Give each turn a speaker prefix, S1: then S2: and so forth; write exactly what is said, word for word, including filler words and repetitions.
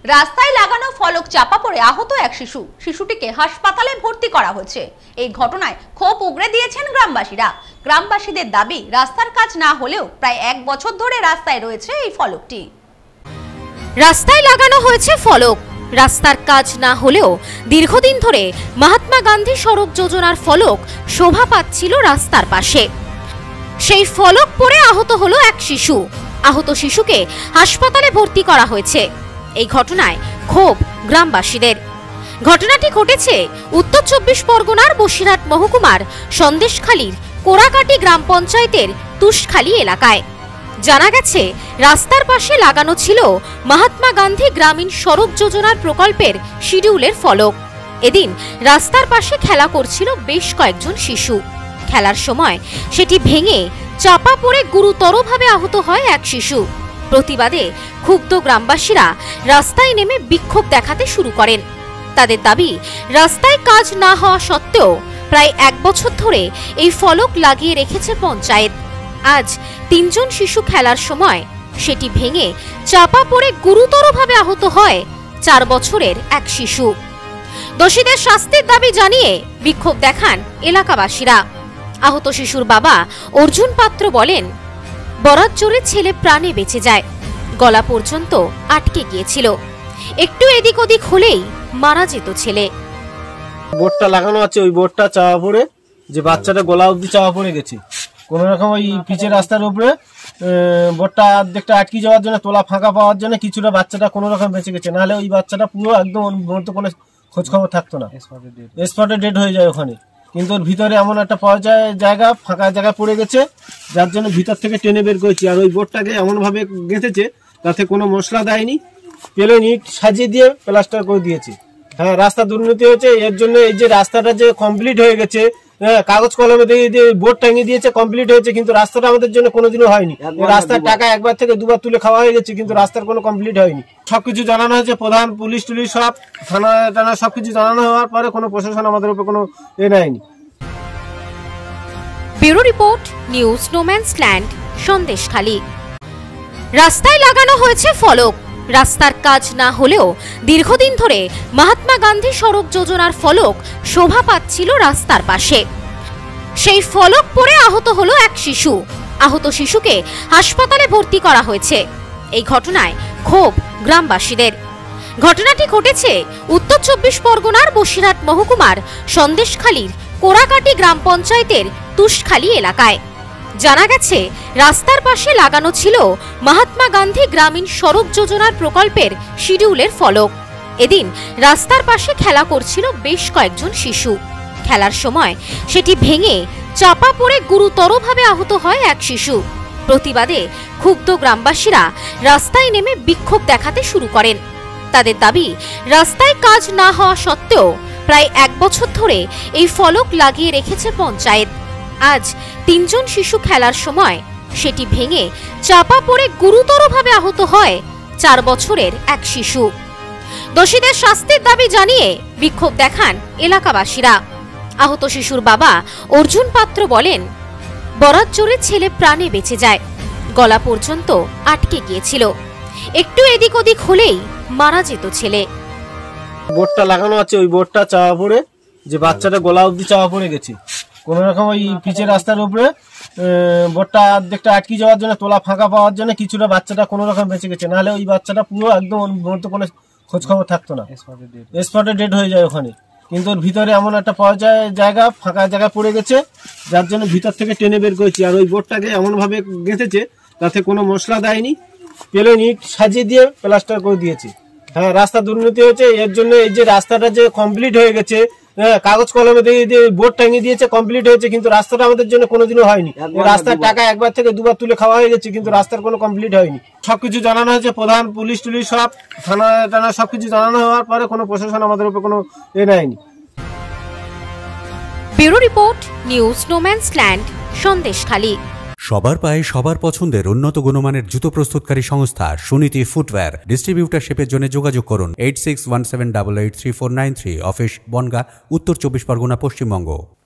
S1: রাস্তায় লাগানো ফলক চাপা পড়ে আহত এক শিশু শিশুটিকে হাসপাতালে ভর্তি করা হয়েছে। এই ঘটনায় ক্ষোভ উগরে দিয়েছেন গ্রামবাসীরা। গ্রামবাসীদের দাবি, রাস্তার কাজ না হলেও প্রায় এক বছর ধরে রাস্তায় রয়েছে এই ফলকটি।
S2: রাস্তায় লাগানো হয়েছে ফলক, রাস্তার কাজ না হলেও দীর্ঘদিন ধরে মহাত্মা গান্ধী সড়ক যোজনার ফলক শোভা পাচ্ছিল রাস্তার পাশে। সেই ফলক পড়ে আহত হলো এক শিশু। আহত শিশুকে হাসপাতালে ভর্তি করা হয়েছে। এই ঘটনায় ক্ষোভ গ্রামবাসীদের। ঘটনাটি ঘটেছে উত্তর চব্বিশ পরগনার বসিরহাট মহকুমার সন্দেশখালীর কোরাকাটি গ্রাম পঞ্চায়েতের তুষখালী এলাকায়। জানা গেছে, রাস্তার পাশে লাগানো ছিল মহাত্মা গান্ধী গ্রামীণ সড়ক যোজনার প্রকল্পের শিডিউলের ফলক। এদিন রাস্তার পাশে খেলা করছিল বেশ কয়েকজন শিশু। খেলার সময় সেটি ভেঙে চাপা পড়ে গুরুতরভাবে আহত হয় এক শিশু। প্রতিবাদে ক্ষুব্ধ গ্রামবাসীরা রাস্তায় নেমে বিক্ষোভ দেখাতে শুরু করেন। তাদের দাবি, রাস্তায় কাজ না হওয়া সত্ত্বেও প্রায় এক বছর ধরে এই ফলক লাগিয়ে রেখেছে পঞ্চায়েত। আজ তিনজন শিশু খেলার সময় সেটি ভেঙে চাপা পড়ে গুরুতরভাবে আহত হয় চার বছরের এক শিশু। দোষীদের শাস্তির দাবি জানিয়ে বিক্ষোভ দেখান এলাকাবাসীরা। আহত শিশুর বাবা অর্জুন পাত্র বলেন, বরাত জোরে ছেলে প্রাণে বেঁচে যায়, গলা পর্যন্ত আটকে গিয়েছিল, একটু এদিক ওদিক হলেই মারা যেত ছেলে।
S3: বোর্ডটা লাগানো আছে, ওই বোর্ডটা চাপা পড়ে যে বাচ্চাটা গলা অব্দি চাপা পড়ে গেছে। কোন রকম ওই পিচের রাস্তার উপরে বোর্ডটা অর্ধেকটা আটকে যাওয়ার জন্য, তোলা ফাঁকা পাওয়ার জন্য কিছুটা বাচ্চাটা কোনো রকম বেঁচে গেছে, নাহলে ওই বাচ্চাটা পুরো একদম মধ্যে কোনো খোঁজ খবর থাকতো না, স্পটে ডেড হয়ে যায় ওখানে। কিন্তু ওর ভিতরে এমন একটা পর্যায়ে জায়গা, ফাঁকা জায়গা পড়ে গেছে, যার জন্য ভিতর থেকে টেনে বের করেছি। আর ওই বোর্ডটাকে এমনভাবে গেঁথেছে তাতে কোনো মশলা দেয়নি, পেলে ইট সাজিয়ে দিয়ে প্লাস্টার করে দিয়েছে। হ্যাঁ, রাস্তা দুর্নীতি হয়েছে। এর জন্য এই যে রাস্তাটা যে কমপ্লিট হয়ে গেছে, কাগজ কলমে দিয়ে বোর্ড টাঙিয়ে দিয়েছে, কমপ্লিট হয়েছে, কিন্তু রাস্তাটা আমাদের জন্য কোনোদিনও হয়নি। রাস্তার টাকা একবার থেকে দুবার তুলে খাওয়া হয়ে গেছে, কিন্তু রাস্তার কোনো কমপ্লিট হয়নি। সবকিছু জানানো হয়েছে, প্রধান, পুলিশ টুলিশ সব, থানা টানা সবকিছু জানানো হওয়ার পরে কোনো প্রশাসন আমাদের উপর কোনো এ নেয়নি।
S2: Bureau report, news no man's land, Sandeshkhali. রাস্তায় লাগানো হয়েছে ফলক, রাস্তার কাজ না হলেও দীর্ঘদিন ধরে মহাত্মা গান্ধী সড়ক যোজনার ফলক শোভা পাচ্ছিল রাস্তার পাশে। সেই ফলক পড়ে আহত হলো এক শিশু। আহত শিশুকে হাসপাতালে ভর্তি করা হয়েছে। এই ঘটনায় ক্ষোভ গ্রামবাসীদের। ঘটনাটি ঘটেছে উত্তর চব্বিশ পরগনার বসিরহাট মহকুমার সন্দেশখালীর কোরাকাটি গ্রাম পঞ্চায়েতের তুষখালী এলাকায়। জানা গেছে, রাস্তার পাশে লাগানো ছিল মহাত্মা গান্ধী গ্রামীণ সড়ক যোজনার প্রকল্পের শিডিউলের ফলক। এদিন রাস্তার পাশে খেলা করছিল বেশ কয়েকজন শিশু। খেলার সময় সেটি ভেঙে চাপা পড়ে গুরুতরভাবে আহত হয় এক শিশু। প্রতিবাদে ক্ষুব্ধ গ্রামবাসীরা রাস্তায় নেমে বিক্ষোভ দেখাতে শুরু করেন। তাদের দাবি, রাস্তায় কাজ না হওয়া সত্ত্বেও প্রায় এক বছর ধরে এই ফলক লাগিয়ে রেখেছে পঞ্চায়েত। আজ তিনজন শিশু খেলার সময় সেটি ভেঙে চাপা পড়ে গুরুতরভাবে আহত হয় চার বছরের এক শিশু। দোষীদের শাস্তির দাবি জানিয়ে বিক্ষোভ দেখান এলাকাবাসীরা। আহত শিশুর বাবা অর্জুন পাত্র বলেন, বরাত জোরে ছেলে প্রাণে বেঁচে যায়, গলা পর্যন্ত আটকে গিয়েছিল, একটু এদিক ওদিক হলেই মারা যেত ছেলে।
S3: বোর্ডটা লাগানো আছে, ওই বোর্ডটা চাপা পড়ে যে বাচ্চাটা গলা অব্দি চাপা পড়ে গেছে। কোন রকম ওই পিচের রাস্তার উপরে বোর্ডটা অর্ধেকটা আটকে যাওয়ার জন্য, তোলা ফাঁকা পাওয়ার জন্য কিছুটা বাচ্চাটা কোনো রকম বেঁচে গেছে, নাহলে ওই বাচ্চাটা পুরো একদম মধ্যে কোনো খোঁজ খবর থাকতো না, স্পটে ডেড হয়ে যায় ওখানে। কিন্তু ওর ভিতরে এমন একটা পর্যায়ে জায়গা, ফাঁকা জায়গা পড়ে গেছে, যার জন্য ভিতর থেকে টেনে বের করেছি। আর ওই বোর্ডটাকে এমনভাবে গেঁথেছে তাতে কোনো মশলা দেয়নি, পেলে ইট সাজিয়ে দিয়ে প্লাস্টার করে দিয়েছে। হ্যাঁ, রাস্তা দুর্নীতি হয়েছে। এর জন্য এই যে রাস্তাটা যে কমপ্লিট হয়ে গেছে, কাগজ কলমে দিয়ে বোর্ড টাঙিয়ে দিয়েছে, কমপ্লিট হয়েছে, কিন্তু রাস্তাটা আমাদের জন্য কোনোদিনও হয়নি। রাস্তার টাকা একবার থেকে দুবার তুলে খাওয়া হয়ে গেছে, কিন্তু রাস্তার কোনো কমপ্লিট হয়নি। সবকিছু জানানো হয়েছে, প্রধান, পুলিশ টুলিশ সব, থানা টানা সবকিছু জানানো হওয়ার পরে কোনো প্রশাসন আমাদের উপর কোনো এ নেয়নি।
S2: Bureau report, news no man's land, Sandeshkhali.
S4: সবার পায়ে সবার পছন্দের উন্নত গুণমানের জুতো প্রস্তুতকারী সংস্থা সুনীতি ফুটওয়্যার। ডিস্ট্রিবিউটারশিপের জন্য যোগাযোগ করুন eight six one seven double eight three four nine three. Office Bongaon, উত্তর চব্বিশ পরগনা, পশ্চিমবঙ্গ।